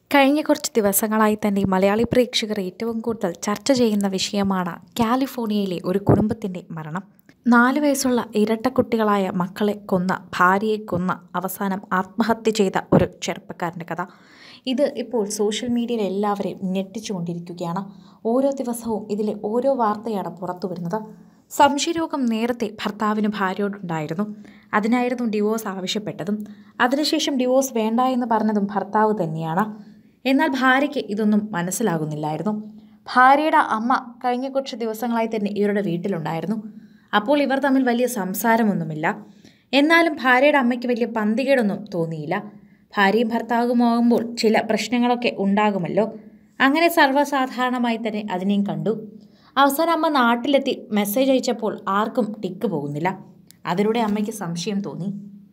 കഴിഞ്ഞ കുറച്ച് ദിവസങ്ങളായി തന്നെ മലയാളി പ്രേക്ഷകർ ഏറ്റവും കൂടുതൽ ചർച്ച ചെയ്യുന്ന വിഷയമാണ് കാലിഫോർണിയയിലെ ഒരു കുടുംബത്തിൻ്റെ മരണം. 4 വയസ്സുള്ള ഇരട്ടക്കുട്ടികളായ മക്കളെ കൊന്ന, ഭാര്യയെ കൊന്ന, അവസാനം ആത്മഹത്യ ചെയ്ത ഒരു ചെറുപ്പക്കാരൻ്റെ കഥ. ഇത് ഇപ്പോൾ സോഷ്യൽ മീഡിയയിൽ എല്ലാവരെയും ഞെട്ടിച്ചുകൊണ്ടിരിക്കുകയാണ്. ഓരോ ദിവസവും ഇതിലെ ഓരോ വാർത്തയാണ് പുറത്തു വരുന്നത്. സംശയരോഗം നേരത്തെ ഭർത്താവിന് ഭാര്യയോടുണ്ടായിരുന്നു. അതിനായിരുന്നു ഡിവോഴ്സ് ആവശ്യപ്പെട്ടതും. അതിനുശേഷം ഡിവോഴ്സ് വേണ്ട എന്ന് പറഞ്ഞതും ഭർത്താവ് തന്നെയാണ്. എന്നാൽ ഭാര്യയ്ക്ക് ഇതൊന്നും മനസ്സിലാകുന്നില്ലായിരുന്നു. ഭാര്യയുടെ അമ്മ കഴിഞ്ഞ കുറച്ച് ദിവസങ്ങളായി തന്നെ ഇവരുടെ വീട്ടിലുണ്ടായിരുന്നു. അപ്പോൾ ഇവർ തമ്മിൽ വലിയ സംസാരമൊന്നുമില്ല. എന്നാലും ഭാര്യയുടെ അമ്മയ്ക്ക് വലിയ പന്തികേടൊന്നും തോന്നിയില്ല. ഭാര്യയും ഭർത്താവുമാകുമ്പോൾ ചില പ്രശ്നങ്ങളൊക്കെ ഉണ്ടാകുമല്ലോ. അങ്ങനെ സർവ്വസാധാരണമായി തന്നെ അതിനെയും കണ്ടു. അവസാനം അമ്മ നാട്ടിലെത്തി മെസ്സേജ് അയച്ചപ്പോൾ ആർക്കും ടിക്ക് പോകുന്നില്ല. അതിലൂടെ അമ്മയ്ക്ക് സംശയം തോന്നി.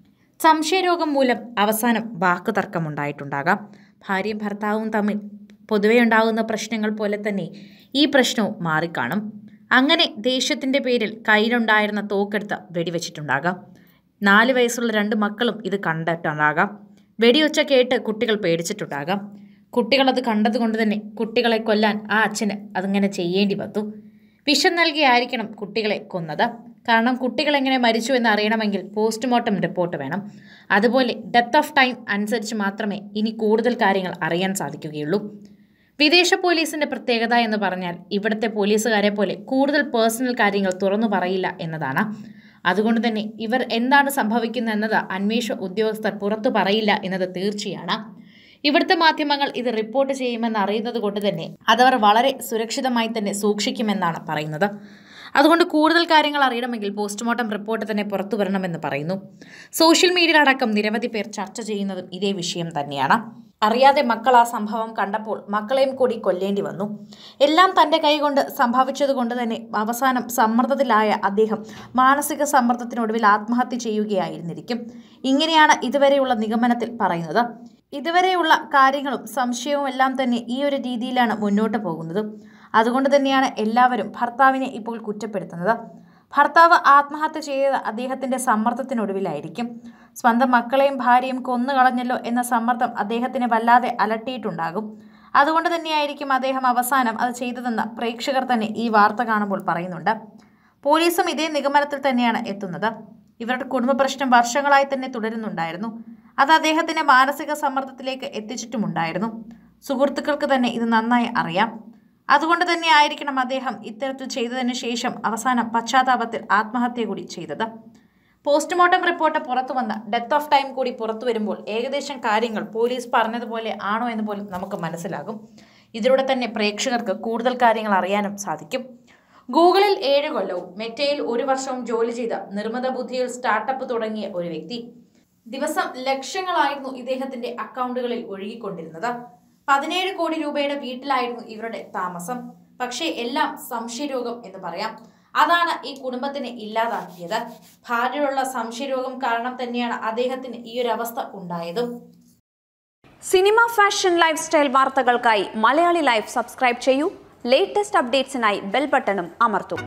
സംശയരോഗം മൂലം അവസാനം വാക്കുതർക്കമുണ്ടായിട്ടുണ്ടാകാം. ഭാര്യയും ഭർത്താവും തമ്മിൽ പൊതുവെ ഉണ്ടാകുന്ന പ്രശ്നങ്ങൾ പോലെ തന്നെ ഈ പ്രശ്നവും മാറിക്കാണും. അങ്ങനെ ദേഷ്യത്തിൻ്റെ പേരിൽ കയ്യിലുണ്ടായിരുന്ന തോക്കെടുത്ത് വെടിവെച്ചിട്ടുണ്ടാകാം. 4 വയസ്സുള്ള 2 മക്കളും ഇത് കണ്ടിട്ടുണ്ടാകാം. വെടിയൊച്ച കേട്ട് കുട്ടികൾ പേടിച്ചിട്ടുണ്ടാകാം. കുട്ടികളത് കണ്ടതുകൊണ്ട് തന്നെ കുട്ടികളെ കൊല്ലാൻ ആ അച്ഛന് അതിങ്ങനെ ചെയ്യേണ്ടി വന്നു. വിഷം നൽകിയായിരിക്കണം കുട്ടികളെ കൊന്നത്. കാരണം കുട്ടികൾ എങ്ങനെ മരിച്ചു എന്ന് അറിയണമെങ്കിൽ പോസ്റ്റ്മോർട്ടം റിപ്പോർട്ട് വേണം. അതുപോലെ ഡെത്ത് ഓഫ് ടൈം അനുസരിച്ച് മാത്രമേ ഇനി കൂടുതൽ കാര്യങ്ങൾ അറിയാൻ സാധിക്കുകയുള്ളൂ. വിദേശ പോലീസിൻ്റെ പ്രത്യേകത എന്ന് പറഞ്ഞാൽ ഇവിടുത്തെ പോലീസുകാരെ പോലെ കൂടുതൽ പേഴ്സണൽ കാര്യങ്ങൾ തുറന്നു പറയില്ല എന്നതാണ്. അതുകൊണ്ട് തന്നെ ഇവർ എന്താണ് സംഭവിക്കുന്നത് എന്നത് അന്വേഷണ ഉദ്യോഗസ്ഥർ പുറത്തു പറയില്ല എന്നത് തീർച്ചയാണ്. ഇവിടുത്തെ മാധ്യമങ്ങൾ ഇത് റിപ്പോർട്ട് ചെയ്യുമെന്ന് അറിയുന്നത് കൊണ്ട് തന്നെ അതവർ വളരെ സുരക്ഷിതമായി തന്നെ സൂക്ഷിക്കുമെന്നാണ് പറയുന്നത്. അതുകൊണ്ട് കൂടുതൽ കാര്യങ്ങൾ അറിയണമെങ്കിൽ പോസ്റ്റ്മോർട്ടം റിപ്പോർട്ട് തന്നെ പുറത്തു വരണമെന്ന് പറയുന്നു. സോഷ്യൽ മീഡിയയിലടക്കം നിരവധി പേർ ചർച്ച ചെയ്യുന്നതും ഇതേ വിഷയം തന്നെയാണ്. അറിയാതെ മക്കൾ ആ സംഭവം കണ്ടപ്പോൾ മക്കളെയും കൂടി കൊല്ലേണ്ടി വന്നു. എല്ലാം തൻ്റെ കൈകൊണ്ട് സംഭവിച്ചതുകൊണ്ട് തന്നെ അവസാനം സമ്മർദ്ദത്തിലായ അദ്ദേഹം മാനസിക സമ്മർദ്ദത്തിനൊടുവിൽ ആത്മഹത്യ ചെയ്യുകയായിരുന്നിരിക്കും. ഇങ്ങനെയാണ് ഇതുവരെയുള്ള നിഗമനത്തിൽ പറയുന്നത്. ഇതുവരെയുള്ള കാര്യങ്ങളും സംശയവും എല്ലാം തന്നെ ഈ ഒരു രീതിയിലാണ് മുന്നോട്ട് പോകുന്നത്. അതുകൊണ്ട് തന്നെയാണ് എല്ലാവരും ഭർത്താവിനെ ഇപ്പോൾ കുറ്റപ്പെടുത്തുന്നത്. ഭർത്താവ് ആത്മഹത്യ ചെയ്തത് അദ്ദേഹത്തിൻ്റെ സമ്മർദ്ദത്തിനൊടുവിലായിരിക്കും. സ്വന്തം മക്കളെയും ഭാര്യയും കൊന്നുകളഞ്ഞല്ലോ എന്ന സമ്മർദ്ദം അദ്ദേഹത്തിനെ വല്ലാതെ അലട്ടിയിട്ടുണ്ടാകും. അതുകൊണ്ട് തന്നെയായിരിക്കും അദ്ദേഹം അവസാനം അത് ചെയ്തതെന്ന് പ്രേക്ഷകർ തന്നെ ഈ വാർത്ത കാണുമ്പോൾ പറയുന്നുണ്ട്. പോലീസും ഇതേ നിഗമനത്തിൽ തന്നെയാണ് എത്തുന്നത്. ഇവരുടെ കുടുംബ പ്രശ്നം വർഷങ്ങളായി തന്നെ തുടരുന്നുണ്ടായിരുന്നു. അത് അദ്ദേഹത്തിനെ മാനസിക സമ്മർദ്ദത്തിലേക്ക് എത്തിച്ചിട്ടുമുണ്ടായിരുന്നു. സുഹൃത്തുക്കൾക്ക് തന്നെ ഇത് നന്നായി അറിയാം. അതുകൊണ്ട് തന്നെ ആയിരിക്കണം അദ്ദേഹം ഇത്തരത്തിൽ ചെയ്തതിന് ശേഷം അവസാനം പശ്ചാത്താപത്തിൽ ആത്മഹത്യ കൂടി ചെയ്തത്. പോസ്റ്റ്മോർട്ടം റിപ്പോർട്ട് പുറത്തു വന്ന ഡെത്ത് ഓഫ് ടൈം കൂടി പുറത്തു വരുമ്പോൾ ഏകദേശം കാര്യങ്ങൾ പോലീസ് പറഞ്ഞതുപോലെ ആണോ എന്ന് പോലും നമുക്ക് മനസ്സിലാകും. ഇതിലൂടെ തന്നെ പ്രേക്ഷകർക്ക് കൂടുതൽ കാര്യങ്ങൾ അറിയാനും സാധിക്കും. ഗൂഗിളിൽ 7 കൊല്ലവും മെറ്റയിൽ 1 വർഷവും ജോലി ചെയ്ത നിർമ്മിത ബുദ്ധിയിൽ സ്റ്റാർട്ടപ്പ് തുടങ്ങിയ ഒരു വ്യക്തി. ദിവസം ലക്ഷങ്ങളായിരുന്നു ഇദ്ദേഹത്തിന്റെ അക്കൗണ്ടുകളിൽ ഒഴുകിക്കൊണ്ടിരുന്നത്. 17 കോടി രൂപയുടെ വീട്ടിലായിരുന്നു ഇവരുടെ താമസം. പക്ഷേ എല്ലാം സംശയരോഗം എന്ന് പറയാം. അതാണ് ഈ കുടുംബത്തിനെ ഇല്ലാതാക്കിയത്. ഭാര്യയുള്ള സംശയരോഗം കാരണം തന്നെയാണ് അദ്ദേഹത്തിന് ഈ ഒരു അവസ്ഥ ഉണ്ടായതും. സിനിമ, ഫാഷൻ, ലൈഫ് സ്റ്റൈൽ വാർത്തകൾക്കായി മലയാളി ലൈഫ് സബ്സ്ക്രൈബ് ചെയ്യൂ. ലേറ്റസ്റ്റ് അപ്ഡേറ്റ്സിനായി ബെൽ ബട്ടണും അമർത്തൂ.